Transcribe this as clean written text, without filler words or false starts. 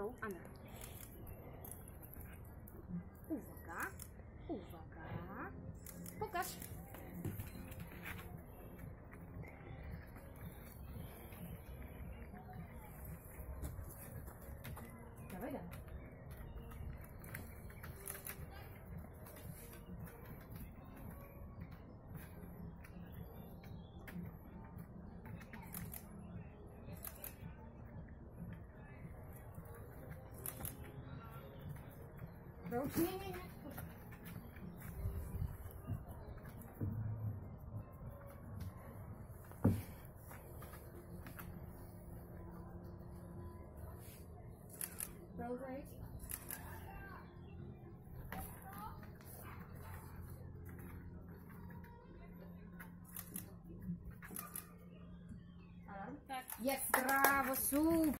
Karol, Anna. Uwaga, uwaga. Pokaż. Dawaj, dawaj. Nie. Right. Tak. Jest, brawo, super.